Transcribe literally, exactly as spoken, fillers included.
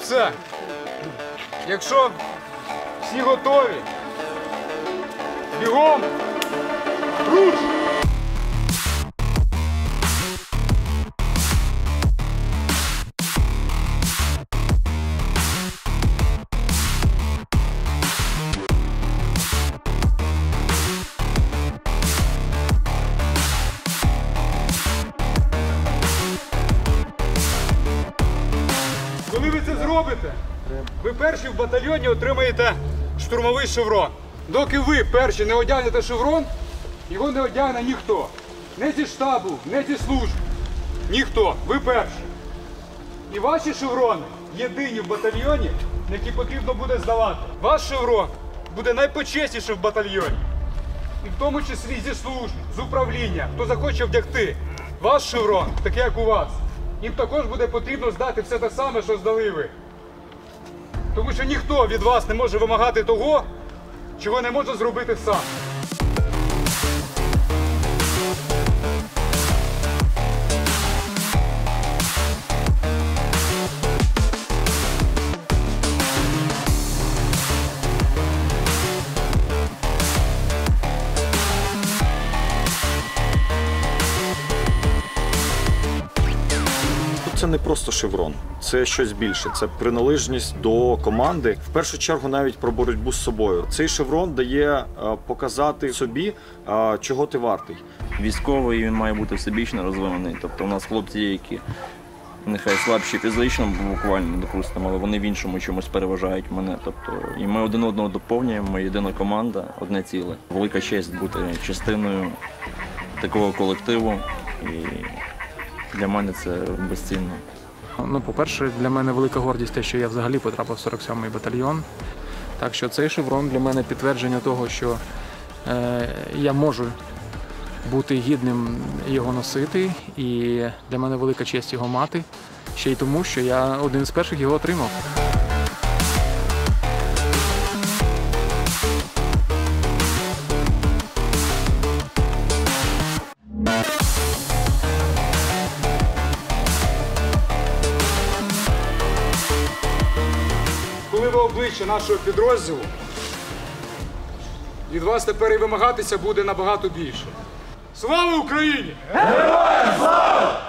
все. Якщо всі готові, бігом, руш! Коли ви це зробите, ви перші в батальйоні отримаєте штурмовий шеврон. Доки ви перші не одягнете шеврон, його не одягне ніхто. Не зі штабу, не зі служб. Ніхто. Ви перші. І ваші шеврони єдині в батальйоні, які потрібно буде здавати. Ваш шеврон буде найпочеснішим в батальйоні. І в тому числі зі служб, з управління, хто захоче вдягти. Ваш шеврон, такий як у вас. Їм також буде потрібно здати все те саме, що здали ви. Тому що ніхто від вас не може вимагати того, чого не може зробити сам. Це не просто шеврон, це щось більше, це приналежність до команди. В першу чергу навіть про боротьбу з собою. Цей шеврон дає показати собі, чого ти вартий. Військовий, він має бути всебічно розвинений. Тобто у нас хлопці є, які нехай слабші фізично, буквально, допустимо, але вони в іншому чомусь переважають мене. Тобто, і ми один одного доповнюємо, ми єдина команда, одне ціле. Велика честь бути частиною такого колективу. І для мене це безцінно. Ну, по-перше, для мене велика гордість те, що я взагалі потрапив в сорок сьомий батальйон. Так що цей шеврон для мене підтвердження того, що е, я можу бути гідним його носити. І для мене велика честь його мати. Ще й тому, що я один з перших його отримав. Коли ви обличчя нашого підрозділу, від вас тепер і вимагатися буде набагато більше. Слава Україні! Героям слава!